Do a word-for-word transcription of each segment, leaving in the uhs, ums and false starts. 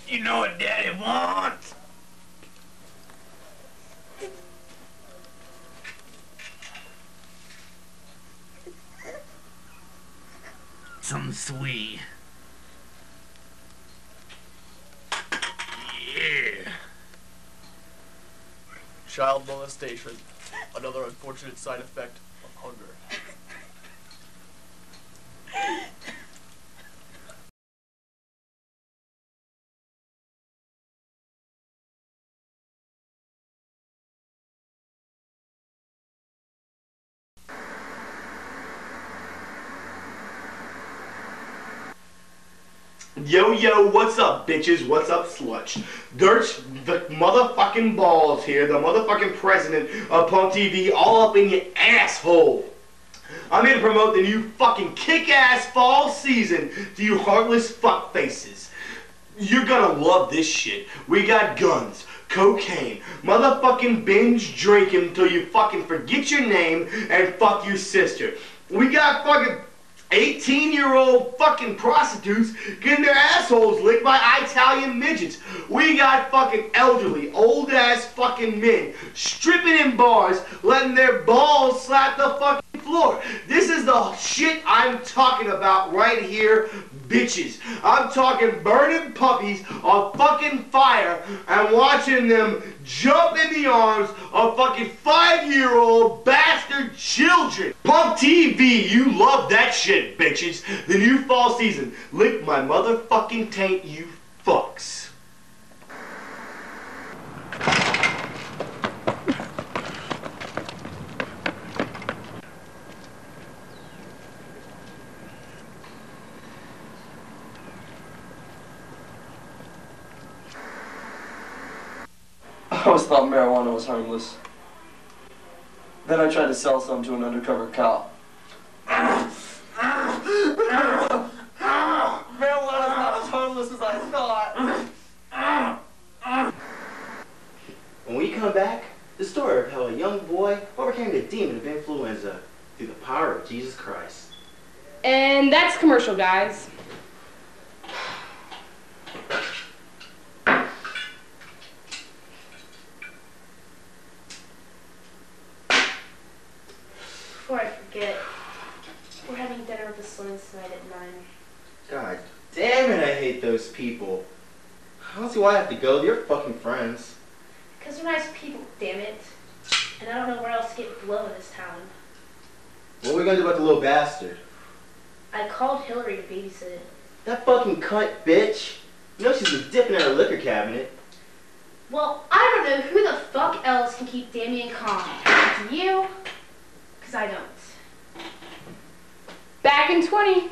You know what Daddy wants? Something sweet. Yeah. Child molestation, another unfortunate side effect of hunger. Yo, yo, what's up, bitches? What's up, sluts? Dirch, the motherfucking balls here, the motherfucking president of Punk T V, all up in your asshole. I'm here to promote the new fucking kick-ass fall season to you heartless fuckfaces. You're gonna love this shit. We got guns, cocaine, motherfucking binge drinking until you fucking forget your name and fuck your sister. We got fucking eighteen year old fucking prostitutes getting their assholes licked by Italian midgets. We got fucking elderly, old ass fucking men stripping in bars, letting their balls slap the fucking floor. This is the shit I'm talking about right here, bitches. I'm talking burning puppies on fucking fire and watching them jump in the arms of fucking five-year-old bastard children. Punk T V, you love that shit, bitches. The new fall season. Lick my motherfucking taint, you fucks. I always thought marijuana was harmless. Then I tried to sell some to an undercover cop. Marijuana's not as harmless as I thought. When we come back, the story of how a young boy overcame the demon of influenza through the power of Jesus Christ. And that's commercial, guys. Before I forget, we're having dinner with the Sloans tonight at nine. God damn it, I hate those people. I don't see why I have to go. They're fucking friends. Because they're nice people, damn it. And I don't know where else to get blow in this town. What are we gonna do about the little bastard? I called Hillary to babysit. That fucking cunt bitch. You know she's been dipping in her liquor cabinet. Well, I don't know who the fuck else can keep Damien calm. Do you? Because I don't. Back in twenty.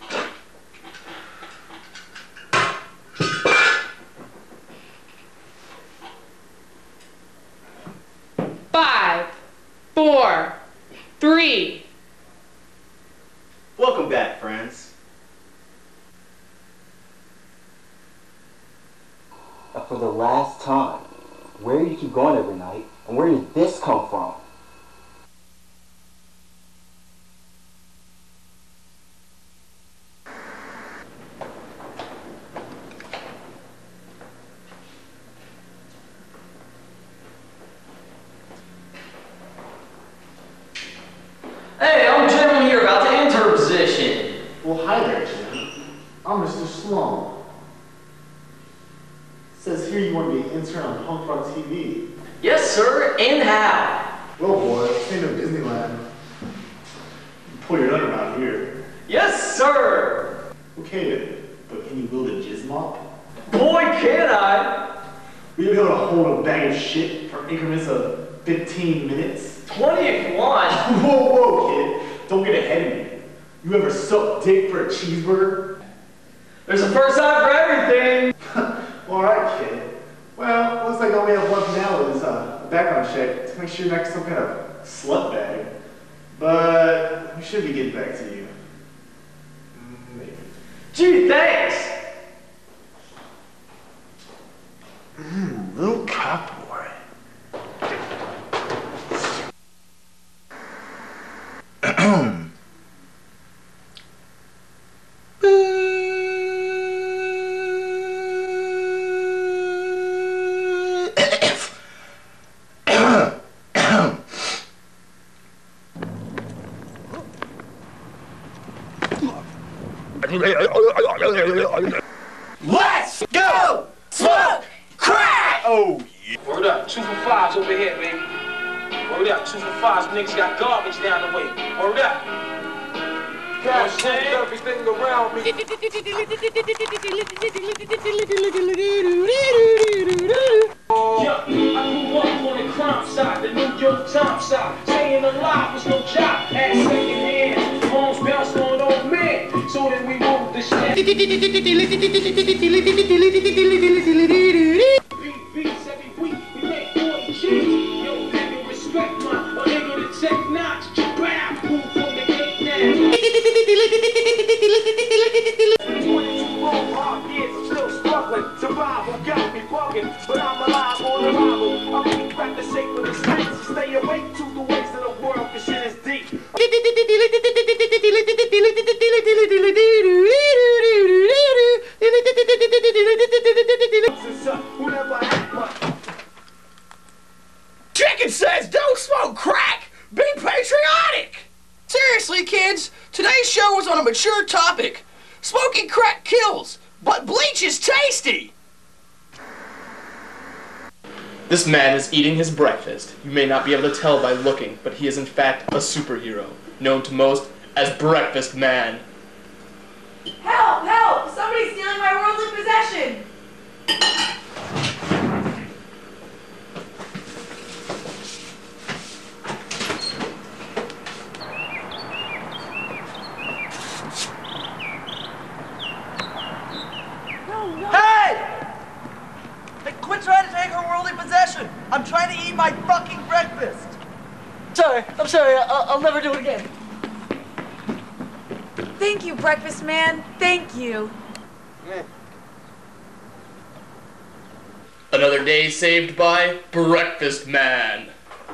Five, four, three. Welcome back, friends. For the last time, where do you keep going every night, and where did this come from? Hey, I'm Jim here about the intern position. Well, hi there, Jim. I'm Mister Sloan. Says here you want to be an intern on Punk Rock T V. Yes, sir, and how? Well, boy, this ain't no Disneyland. You pull your nut around here. Yes, sir. Okay, then. But can you build a jizz mop? Boy, can I. Will you be able to hold a bag of shit for increments of fifteen minutes? twenty if you want. Whoa, whoa, kid. Don't get ahead of me. You ever suck dick for a cheeseburger? There's a first time for everything. Alright, kid. Well, looks like all we have left now is uh, a background check to make sure you're not some kind of slut bag. But we should be getting back to you. Maybe. Gee, thanks. Mmm, little cop boy. Let's go smoke crack! Oh, yeah. Word up, two for fives over here, baby. Word up, two for fives, niggas got garbage down the way. Word up. Cash moves everything around me. Yeah, I grew up on the crime side, the New York Times side. Staying alive was no job, at second hand. Homes bounced on old man, so then we moved the shit. Beat beats every week, we make forty G's. Yo, nigga, respect my, my nigga, the tech notch. Bow, move from the gate now. twenty-two long hard years, I'm still struggling. Survival got me bugging, but I'm alive on arrival. I'm weak back the shape of the streets. Stay awake to the ways of the world, cause shit is deep. Chicken says don't smoke crack! Be patriotic! Seriously, kids, today's show was on a mature topic. Smoking crack kills, but bleach is tasty! This man is eating his breakfast. You may not be able to tell by looking, but he is in fact a superhero, known to most as Breakfast Man. Help! Help! Somebody's stealing my worldly possession! Hey! Hey, quit trying to take her worldly possession! I'm trying to eat my fucking breakfast! Sorry, I'm sorry, I'll, I'll never do it again. Thank you, Breakfast Man. Thank you. Another day saved by Breakfast Man.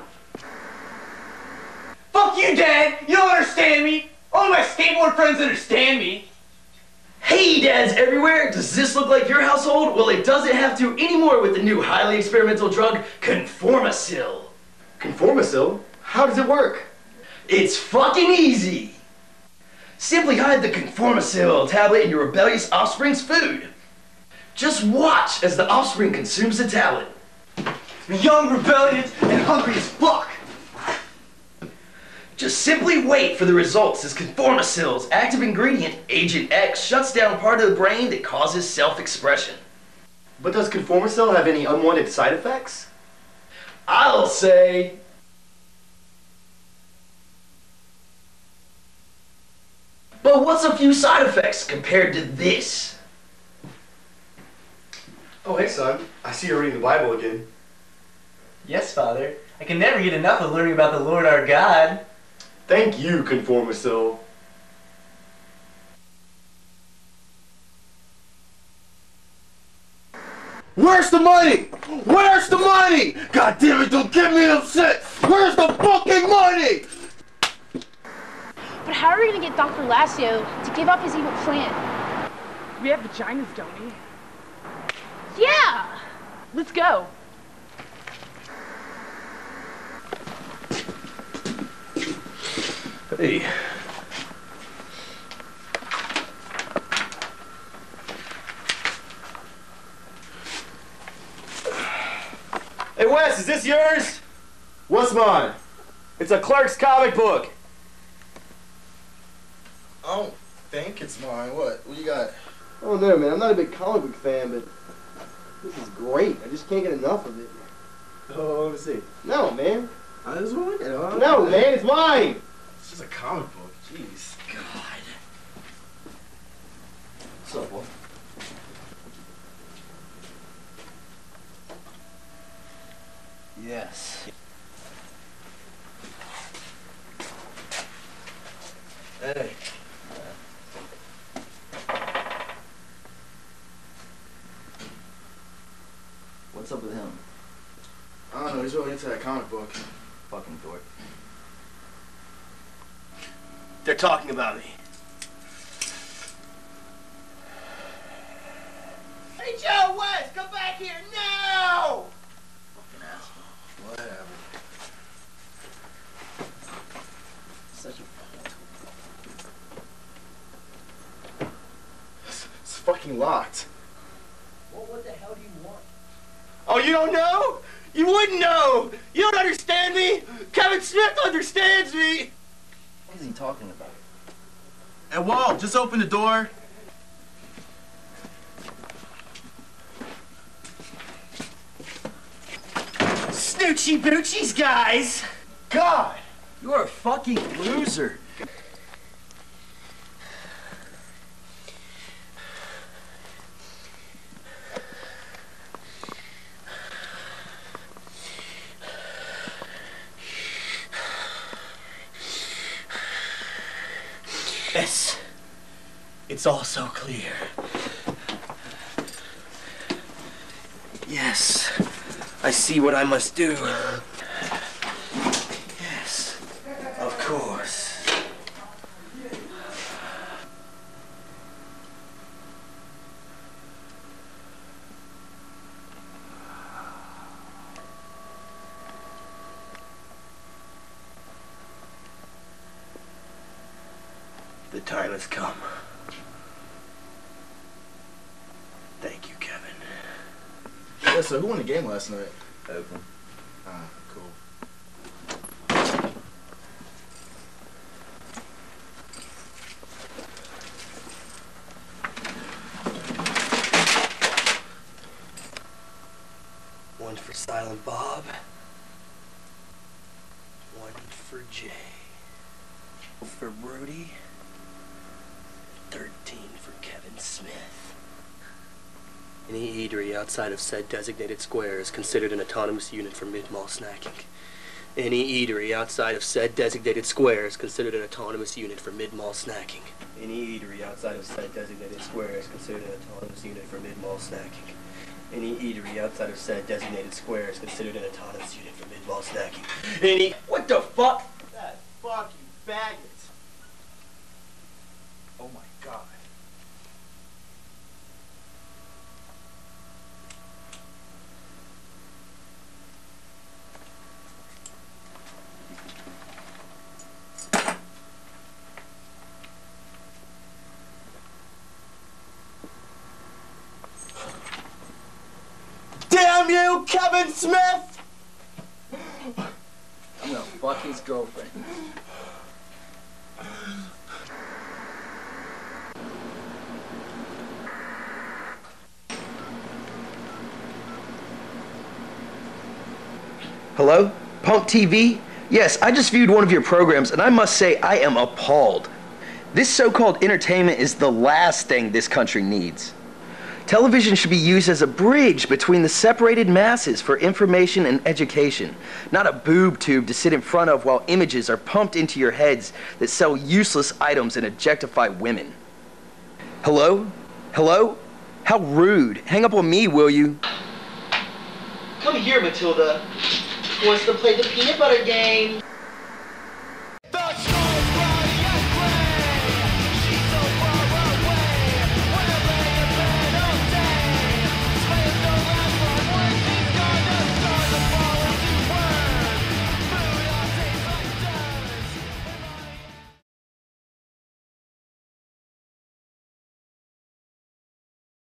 Fuck you, Dad! You don't understand me! All my skateboard friends understand me! Hey, dads everywhere! Does this look like your household? Well, it doesn't have to anymore with the new highly experimental drug, Conformacil. Conformacil? How does it work? It's fucking easy! Simply hide the Conformacil tablet in your rebellious offspring's food. Just watch as the offspring consumes the tablet. Young, rebellious, and hungry as fuck! Just simply wait for the results as Conformacil's active ingredient, Agent X, shuts down part of the brain that causes self-expression. But does Conformacil have any unwanted side effects? I'll say... But what's a few side effects compared to this? Oh, hey, son. I see you're reading the Bible again. Yes, Father. I can never get enough of learning about the Lord our God. Thank you, Conformacil. Where's the money? Where's the money? God damn it, don't get me upset! Where's the fucking money? But how are we gonna get Doctor Lassio to give up his evil plan? We have vaginas, don't we? Yeah! Let's go. Hey. Hey, Wes, is this yours? What's mine? It's a Clerk's comic book. I don't think it's mine. What? What you got? Oh no, man, I'm not a big comic book fan, but this is great. I just can't get enough of it. Oh, let me see. No, man. I just want to look at it. No, man, it's mine. It's just a comic book. Jeez. God. What's up, boy? Yes. Hey. What's up with him? I don't know. He's really into that comic book. Fucking dork. They're talking about me. Hey, Joe West, come back here now! Fucking asshole. Whatever. Such a fucking It's fucking locked. Well, what the hell do you want? Oh, you don't know? You wouldn't know! You don't understand me! Kevin Smith understands me! What is he talking about? Hey, Walt, just open the door. Snoochie boochies, guys! God! You're a fucking loser. Yes. It's all so clear. Yes. I see what I must do. Yes. Of course. The time has come. Thank you, Kevin. Yeah, so who won the game last night? Oakland. Ah, cool. One for Silent Bob. One for Jay. For Brody. Thirteen for Kevin Smith. Any eatery outside of said designated square is considered an autonomous unit for mid-mall snacking. Any eatery outside of said designated square is considered an autonomous unit for mid-mall snacking. Any eatery outside of said designated square is considered an autonomous unit for mid-mall snacking. Any eatery outside of said designated square is considered an autonomous unit for mid-mall snacking. Any... What the fuck? That fucking faggot. Oh my god. Damn you, Kevin Smith! I'm gonna fuck his girlfriend. Hello? Punk T V? Yes, I just viewed one of your programs and I must say I am appalled. This so-called entertainment is the last thing this country needs. Television should be used as a bridge between the separated masses for information and education, not a boob tube to sit in front of while images are pumped into your heads that sell useless items and objectify women. Hello? Hello? How rude. Hang up on me, will you? Come here, Matilda. Who wants to play the peanut butter game?